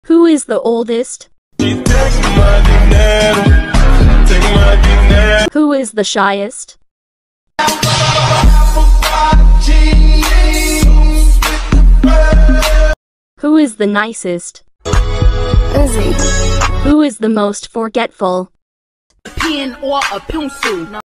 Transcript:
Who is the oldest? Who is the shyest? Who is the nicest? Izzy. Who is the most forgetful? Pen or a pencil.